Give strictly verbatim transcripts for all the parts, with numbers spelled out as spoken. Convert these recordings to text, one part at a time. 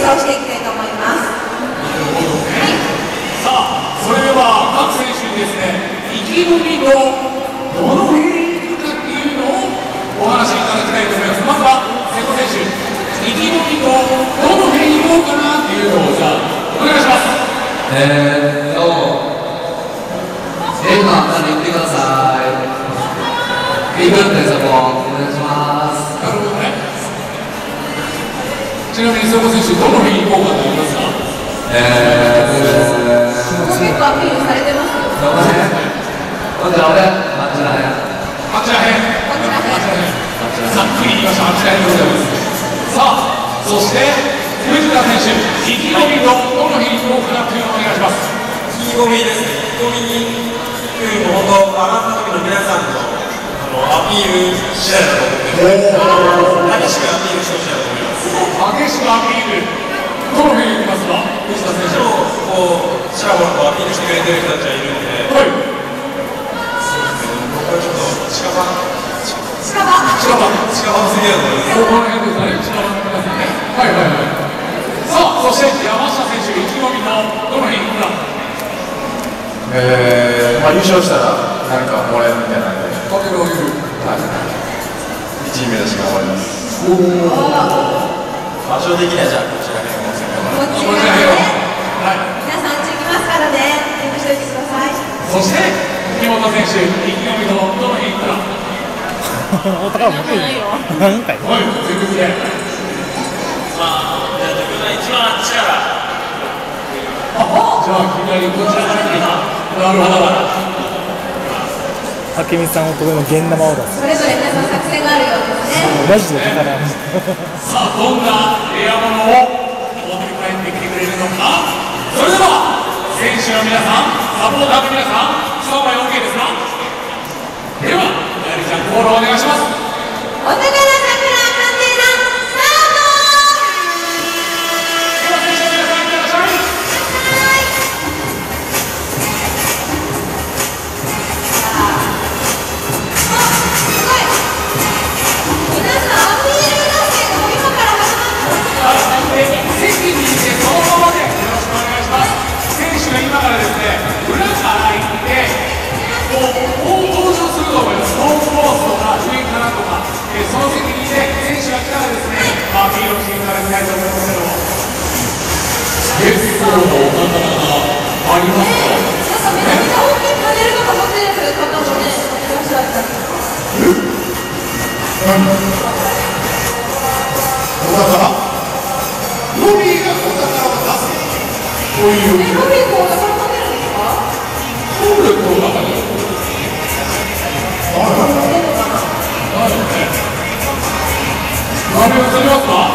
走していきたいと思います。はい、 さあ、それでは各選手にですね、意気込みとどの辺に行くかっていうのをお話しいただきたいと思います。まずは瀬戸選手、意気込みとどの辺に行こうかなっていうのをじゃあお願いします。 えー、どうもええか簡単に言ってください。ビブってそこお願いします。 なるほどね。ちなみに瀬戸選手、どの辺に行こうかと思いますか？ えー、 結構アピールされてますよ。 どこね？ほんじゃ俺、あっちらへん。 あちらへん。 こちらへん。 ざっくり言いました。あちらへんでございます。さあ、そして藤田選手、意気込みとどの辺に行こうかなというのをお願いします。 意気込みですね。意気込みに行くよりも本当上がった時の皆さんのあのアピール次第だと思ってます。激しくアピールしてほしいなと思います。 激しくアピール、どの辺に行きますか、藤田選手。 こうちらほらとアピールしてくれてる人たちがいるんで、 はい、 僕はちょっと近場近場近場近場のすぎだと思います。 ここら辺ですね、近場の皆さんね。はいはいはい。さあ、そして山下選手、意気込みのどの辺に行くか。 えー、まあ優勝したら何かもらえるみたいなんで、 かけるあげる。 はい、いちいめ出し頑張ります。 おお。 場所的にはじゃあこちら辺を攻めこっちこちららへん。 辺を。はい。 皆さん、あっち行きますからね。準備しておいてください。 そして木本選手、意気込みとどの辺に行くか。 お宝持ってるよ。何回？ はい、全力で。 まあじゃあ自分が一番力じゃあ左こちらから来た。なるほど。 明美さんお得意の現生を出す。 それぞれ皆さん作戦があるようですね。 マジで宝。 さあ、どんなレア物を持って帰ってきてくれるのか。それでは選手の皆さん、サポーターの皆さん、スタンバイ オーケー ですか。ではやりちゃんコールをお願いします。 お宝桜鑑定団スタート。 では選手の皆さん、いってらっしゃい。席にいてそのままでよろしくお願いします。選手が今からですね、裏から行ってこう登場すると思います。ノーコースとか上からとか、えー、その席にいて選手が来たらですね、アピールしていただきたいと思いますけども、結構なお方がありますよ。 なんかめちゃめちゃ大きいパネルとか持ってる方もね、いらっしゃった。 お宝ロビーがお宝を出す。こういう。 え、ロビーもお宝持ってるんですか？ そうです、お宝。あるある。あるね。画面映りますか？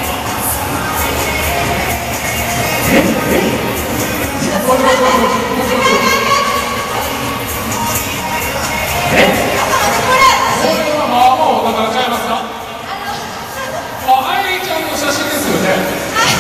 え？え？これはこれはまあまあお宝ちゃいますか？あ、愛理ちゃんの写真ですよね。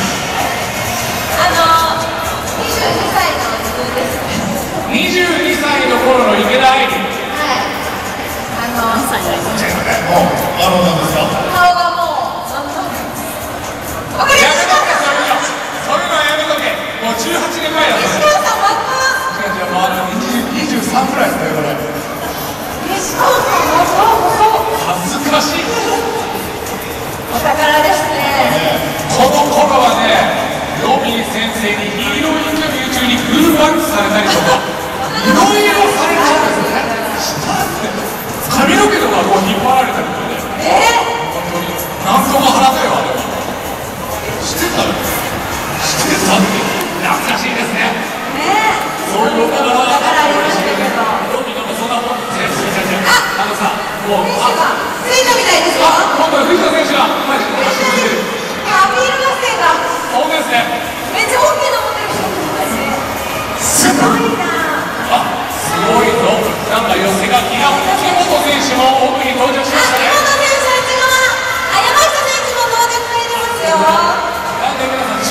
にじゅうにさいの頃の池田愛理。はい。 あの、何歳だよ。 もう、あの、なんですか。 顔がもう、なんだ。わかりました。 そういうのやめとけ。もうじゅうはちねんまえだった。 西川さん、若じゃあ、まあ、にじゅうさんぐらいですね、これ。 西川さん、若恥ずかしい。 お宝ですね。 この頃はね、ロビー先生にヒーローインタビュー中にグーバックされたりとか、いろいろされちゃうんですよね。髪の毛とかこう引っ張られたりとかね。 え本当に。なんとか腹だよ、あれは。してたよ。してたって。懐かしいですね。 ねそういうお宝は、 お宝ありましたけど。 ロビーなんかそんなもんですね。あのさ、もう、 選手がついたみたいですよ。 あ、今度は藤田選手が、マジで走ってくれてる。 アピール合戦が。 そうですね。 めっちゃ大きいの持ってる人もいますね。すごいな。 あ、すごいぞ。なんか寄せ書きが木本選手も奥に到着しましたね。 木本選手あっち側。あ、山下選手も到着されてますよ。 なんで皆さん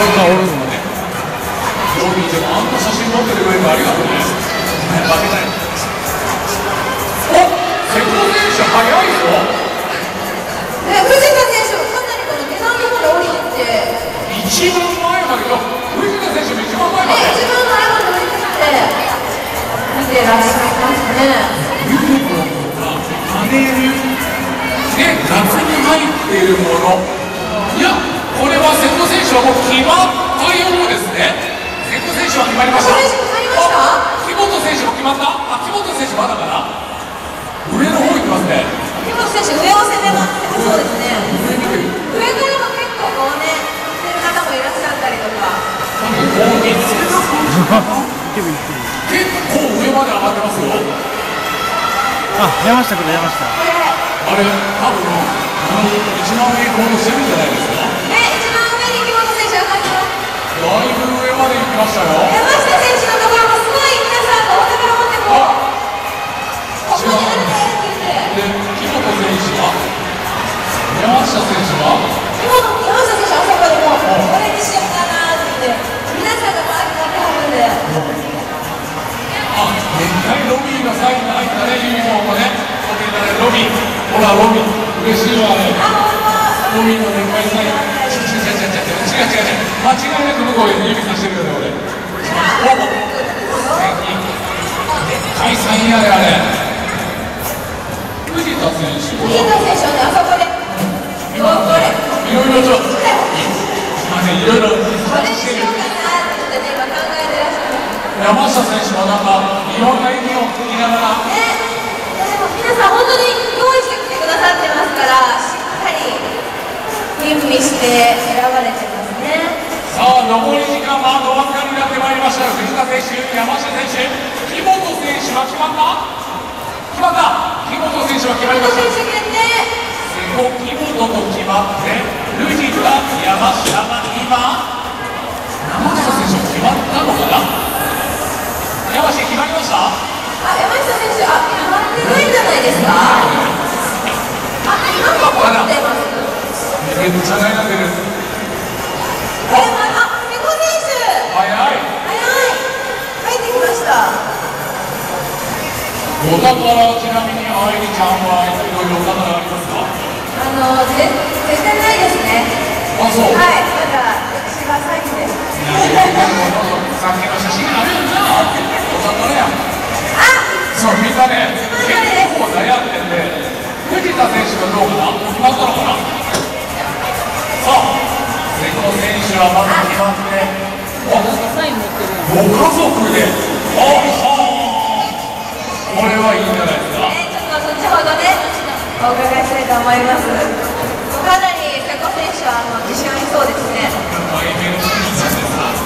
あ、おるのね。 ロビーでもあんな写真撮ってくれるのありがとうね。負けない。お、瀬古選手早いぞ。 ね、藤田選手もかなりこの下段の方に降りてって一番前までよ。藤田選手も一番前まね、 で。 一番前まで降りてきて見てらっしゃいますね。 ユニフォームがパネルで夏に入っているもの。いや、これは瀬古選手はもう決まったようですね。瀬古選手は決まりました。 瀬古選手決まりましたあ、木本選手も決まった。あ、木本選手まだかな。上の方行ってますね。 木本選手上を攻めますね。そうですね。上からも結構こうね、してる方もいらっしゃったりとか。 多分こう見つけた感じかな。結構上まで上がってますよ。 あ、山下君、山下。 これあれ、多分あの一番上行こうとしてるんじゃないですか。 ね、一番上に木本選手上がってます。 だいぶ上まで行きましたよ。 山下選手のところもすごい皆さんがお手柄持ってこう、ここにあるねって言って。 で、木本選手は山下選手は木本山下選手あそこでもうこれにしようかなって言って皆さんがバーッとなってはるんで。 あ、でっかいロビーのサインが入ったね、ユニフォームもね。ロビー、ほらロビー、嬉しいわね。ロビーのでっかいサイン。違う違う違う違う違う違う違う違う。間違いなく向こうで指さしてるよね、俺。おお。でっかいサインやであれ。藤田選手は。 藤田選手はね、あそこで。 今これ。 いろいろちょっと。今ね、いろいろ。 これにしようかなってね、今考えてらっしゃる。 山下選手はなんかいろんな意味を聞きながら。 ね、でも皆さん本当に用意してきてくださってますから、しっかり吟味して選ばれてますね。 さあ、残り時間はあとわずかになってまいりました。藤田選手、山下選手、木本選手は決まった？決まった。木本選手は決まりました。 木本選手決定。 瀬古、木本と決まって、藤田、山下が今、山下選手決まったのかな？山下決まりました？ あ、山下選手、あ、決まってないんじゃないですか。あ、なんか持ってます。 めっちゃ悩んでる。 あ、あ、瀬古選手。 早い。 早い。入ってきました。 お宝、ちなみに愛理ちゃんはいろいろお宝ありますか？ あの、ぜ、絶対ないですね。 あ、そう。 はい、まだ、私が最後です。 さっきの写真あるよな。お宝や。 あ、 そう、みんなね、結構悩んでて、藤田選手がどうかな？決まったのかな？さあ、瀬古選手はまだ決まって、あ、ご家族で、あはー、これはいいんじゃないですか。 ね、ちょっと後ほどね、お伺いしたいと思います。かなり瀬古選手はあの自信ありそうですね。 大変なシーンなんですが。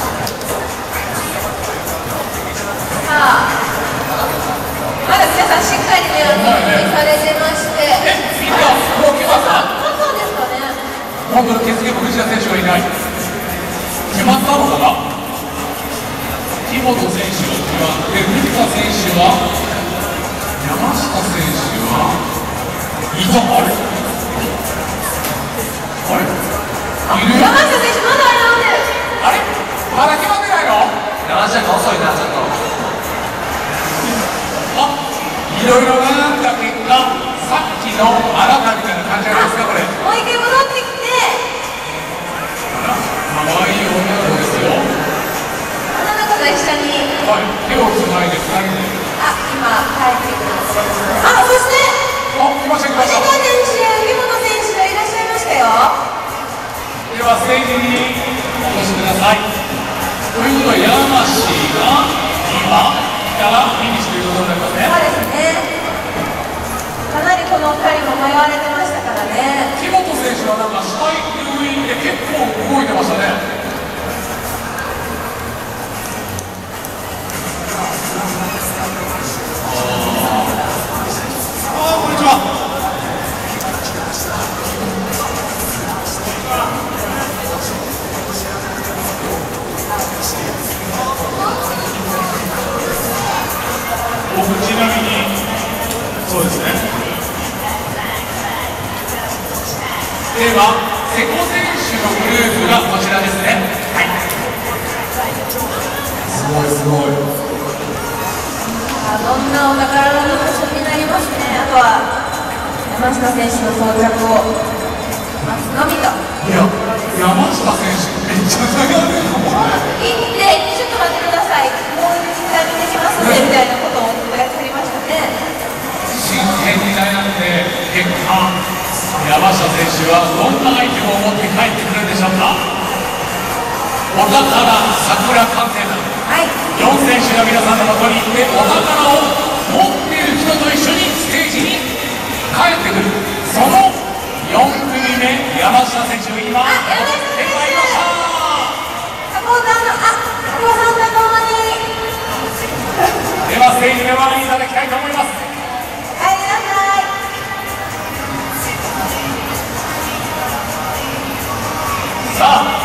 さあ、まだ皆さんしっかりね、準備されてまして。 え、みんな、もう決まった？ あ、そうですかね。 本当に決議も藤田選手がいない。決まったのかな？木本選手が決まって、藤田選手は、山下選手は、いた、あれあれいる？ 山下選手まだ選んでる。 あれまだ決まってないの？ 山下が遅いな、ちょっと。 あ、いろいろ悩んだ結果、さっきのあなたみたいな感じじゃないですか、これ。 もう一回戻ってきて。 可愛い女の子ですよ。 女の子と一緒に。 はい、手をつないでふたりで。 あ、今帰ってきます。あ、そして。 あ、来ました来ました。 藤田選手、木本選手がいらっしゃいましたよ。 ではステージにお越しください。ということは山氏が今からフィニッシュということになりますね。 そうですね。かなりこのふたりも迷われてましたからね。 木本選手はなんか死体入院で結構動いてましたね。ああ、こんにちは。僕ちなみにそうですね。では瀬古選手のグループがこちらですね。 すごいすごい。 あどんなお宝なのか気になりますね。あとは山下選手の到着を待つのみと。 いや、山下選手めっちゃ悩んでるかもね。 行ってちょっと待ってください、もう一回見てきますねみたいなことをやっておりましたね。 真剣に悩んで結果、山下選手はどんなアイテムを持って帰ってくるんでしょうか。お宝桜鑑定団、 はい、 よん選手が皆さんのもとに行ってお宝を持っている人と一緒にステージに帰ってくる。そのよん組目、山下選手が今あ、山下選手手まいりました。 サポーターのあ、久保さんと共にではステージでお上がりいただきたいと思います。 帰りなさい。 さあ、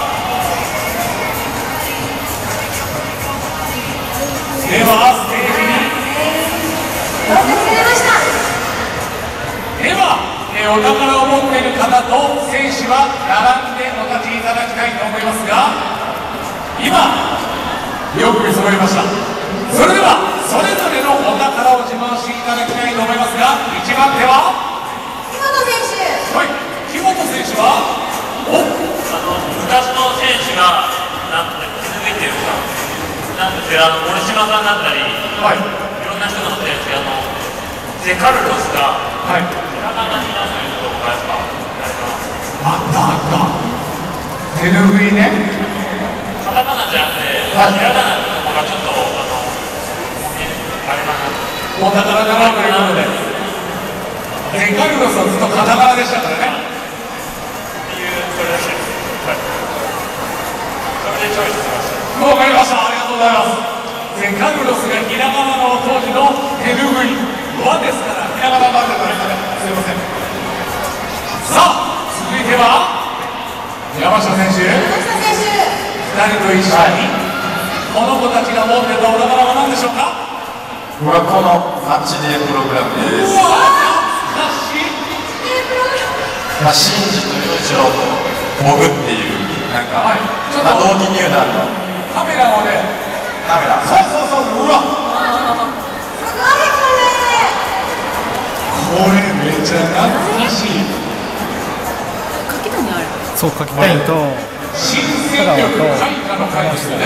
ではステージに到着されました。 では、えーお宝を持っている方と選手は並んでお立ちいただきたいと思いますが、今よく見揃いました。それではそれぞれのお宝を自慢していただきたいと思いますが、いちばん手は木本選手、 はい木本選手はおあの昔の選手がなんと気づいてるかなんですよ、あの森島さんだったり、 はいいろんな人が乗ってるんですけど、あのゼカルロスがはいひらがなになってるとこがやっぱあれかあったあった手ぬぐいね。 カタカナじゃなくて、ひらがなのとこがちょっとあのあれかなお宝だなということで、デカルロスはずっとカタカナでしたからね。 っていうそれらしいです。はい。それでチョイスしました。 わかりました、ありがとうございます。デカルロスがひらがなの当時の手ぬぐい和ですから、ひらがなバージョンがありますね。すいません。さあ続いては山下選手、 山下選手、 ふたりと一緒にこの子たちが持ってたお宝は何でしょうか。 僕はこのマッチデープログラムでうす。 わ懐かしい。 まあ、シンジという字をモグっていうなんか、 はいちょっとまあ、同期入団のカメラをね、 カメラ。 そうそうそう、うわすごいこれめっちゃ懐かしい。 そう書きたいのと、 新戦力開花の会ですよね。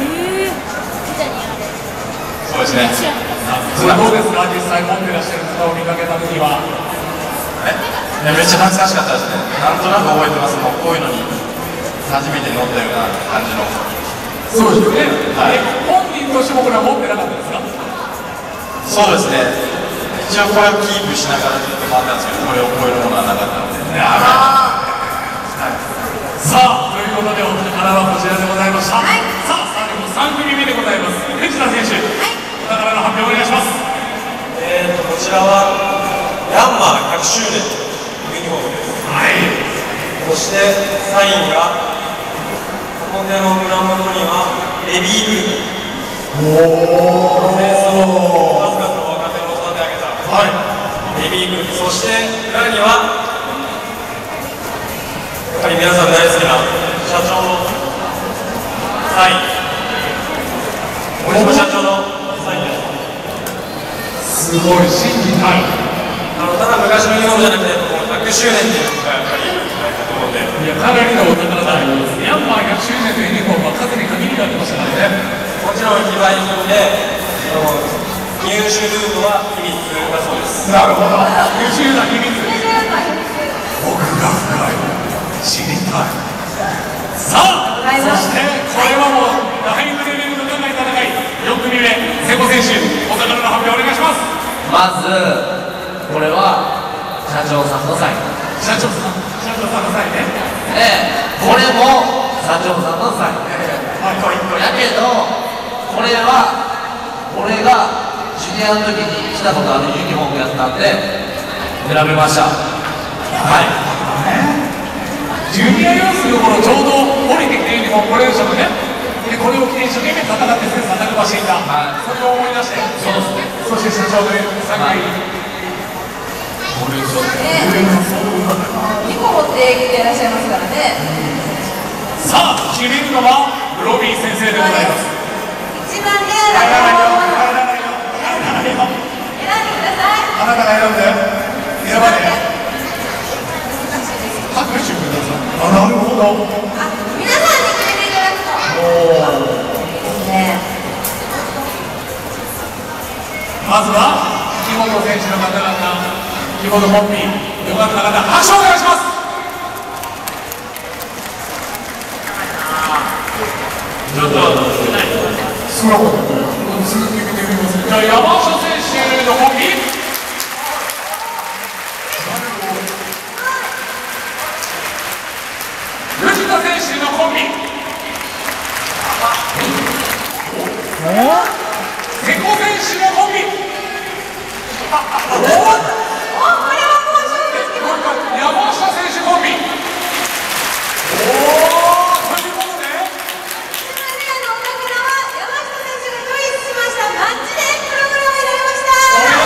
そうですね。 それどうですか、実際持ってらっしゃる方を見かけた時は。 いやめっちゃ懐かしかったですね。なんとなく覚えてます。もうこういうのに初めて乗ったような感じの。 そうですね。 はいえ本人としてもこれは持ってなかったですか。 そうですね。一応これをキープしながらずっと回ったんですけど、これを超えるものはなかったので。 さあということでお宝はこちらでございました。 はいさあ最後さん組目でございます。藤田選手、お宝の発表お願いします。 えーとこちらはヤンマーひゃくしゅうねんユニフォームです。 はい。 そしてサインがこの手の裏元にはベビーグループ、戦争を数々の若手を育て上げた、 はい。 ベビーグループ、そして裏にはやっぱり皆さん大好きな社長のサイン、森島社長のサインです。 すごい心技体。 あのただ昔のユニフォームじゃなくてこのひゃくしゅうねんっていうのがやっぱりと思うんで、 いやかなりのお宝だと思います。ミャンマーひゃくしゅうねんというユニフォームは数に限りがありましたからね。 もちろん非売品であの入手ルートは秘密だそうです。 なるほど。優秀な秘密。 選手が奥が深い。知りたい。さあ、そしてこれはもう大レベルの高い戦い。よん組目、瀬古選手、お宝の発表お願いします。 まずこれは社長さんのサイン社長さん、社長さんのサインね。 で、これも社長さんのサインはい、これこれ。 だけど、これは俺がジュニアの時に着たことあるユニフォームやったんで選べました。はい。 ジュニアユースの頃ちょうど降りてきたユニフォームこれでしたもんね。でこれを着て一生懸命戦って切磋琢磨していた、 はいそれを思い出して、 そうですね。 そして社長でさんかい、これちょっとにこ持ってきていらっしゃいますからね。 さあ決めるのはロビー先生でございます。 一番レアなものを選んでください。 あなたが選んで選ばれ拍手ください。あ、なるほど。 あ、皆さんに決めていただくとですね。 まずは木本選手の方々、木本ポンピー、よかった方、拍手をお願いします。ちょっと少なかった。続き見てみます。じゃあ山下選手のポンピー。藤田選手のコンビ。瀬古選手のコンビ。おお、これはもうそうですけど。山下選手コンビ。おお、ということで。 一番レアのお宝は山下選手がチョイスしましたマッチデープログラムになりました。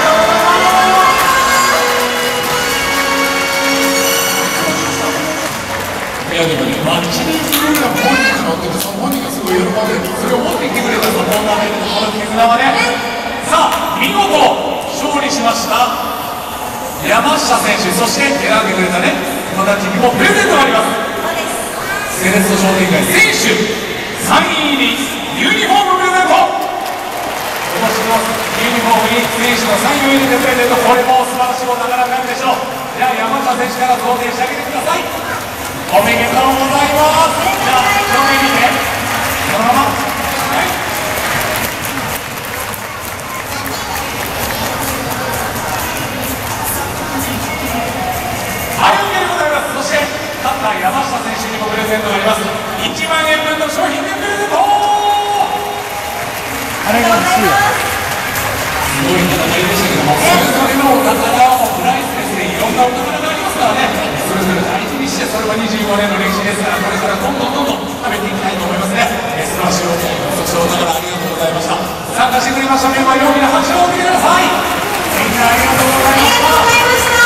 いやでもね、マッチデープログラム本人が乗ってて、その本人がすごい喜んでる、それを持ってきてくれたサポーターがいるこの絆はね、さあ、見事勝利しました山下選手、そして選んでくれたね、子たちにもプレゼントがあります。セレッソ商店街選手サイン入りユニフォームプレゼント。今年のユニフォームに選手のサインを入れてプレゼント、これも素晴らしいお宝になるでしょう。じゃあ山下選手から贈呈してあげてください。おめでとうございます。じゃあ正面見て、そのまま、はい、はい、おめでとうございます。そして勝った山下選手にもプレゼントがあります。いちまんえんぶんの商品券プレゼント。 あれが欲しいよ。 すごい戦いでしたけども、それぞれのお宝もプライスですね、いろんなお宝がありますからね、それぞれ大事にして、それはにじゅうごねんの歴史ですから、これからどんどんどんどん食べていきたいと思いますね。え素晴らしいお特徴ながらありがとうございました。参加してくれましたメンバーに大きな拍手をお送りください。みんなありがとうございました。